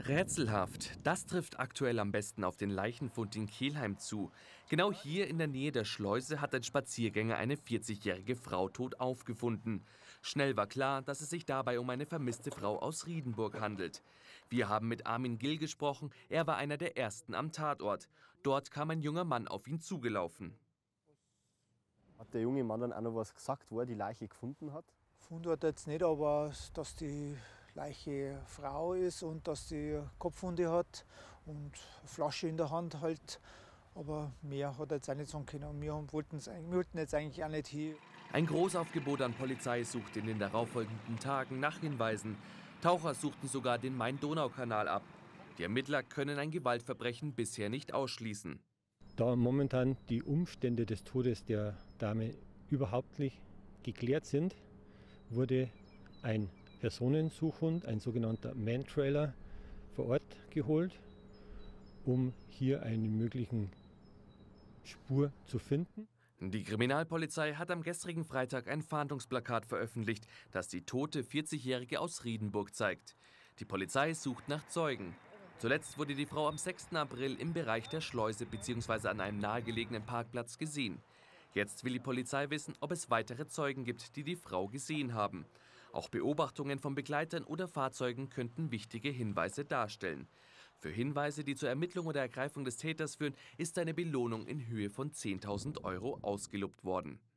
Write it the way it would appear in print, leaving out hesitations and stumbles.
Rätselhaft, das trifft aktuell am besten auf den Leichenfund in Kelheim zu. Genau hier in der Nähe der Schleuse hat ein Spaziergänger eine 40-jährige Frau tot aufgefunden. Schnell war klar, dass es sich dabei um eine vermisste Frau aus Riedenburg handelt. Wir haben mit Armin Gill gesprochen, er war einer der ersten am Tatort. Dort kam ein junger Mann auf ihn zugelaufen. Hat der junge Mann dann auch noch was gesagt, wo er die Leiche gefunden hat? Gefunden hat er jetzt nicht, aber dass die Leiche Frau ist und dass sie Kopfwunde hat und eine Flasche in der Hand halt. Aber mehr hat er jetzt auch nicht sagen können. Wir wollten jetzt eigentlich auch nicht hin. Ein Großaufgebot an Polizei suchte in den darauffolgenden Tagen nach Hinweisen. Taucher suchten sogar den Main-Donau-Kanal ab. Die Ermittler können ein Gewaltverbrechen bisher nicht ausschließen. Da momentan die Umstände des Todes der Dame überhaupt nicht geklärt sind, wurde ein Personensuchhund, ein sogenannter Man-Trailer, vor Ort geholt, um hier eine mögliche Spur zu finden. Die Kriminalpolizei hat am gestrigen Freitag ein Fahndungsplakat veröffentlicht, das die tote 40-Jährige aus Riedenburg zeigt. Die Polizei sucht nach Zeugen. Zuletzt wurde die Frau am 6. April im Bereich der Schleuse bzw. an einem nahegelegenen Parkplatz gesehen. Jetzt will die Polizei wissen, ob es weitere Zeugen gibt, die die Frau gesehen haben. Auch Beobachtungen von Begleitern oder Fahrzeugen könnten wichtige Hinweise darstellen. Für Hinweise, die zur Ermittlung oder Ergreifung des Täters führen, ist eine Belohnung in Höhe von 10.000 € ausgelobt worden.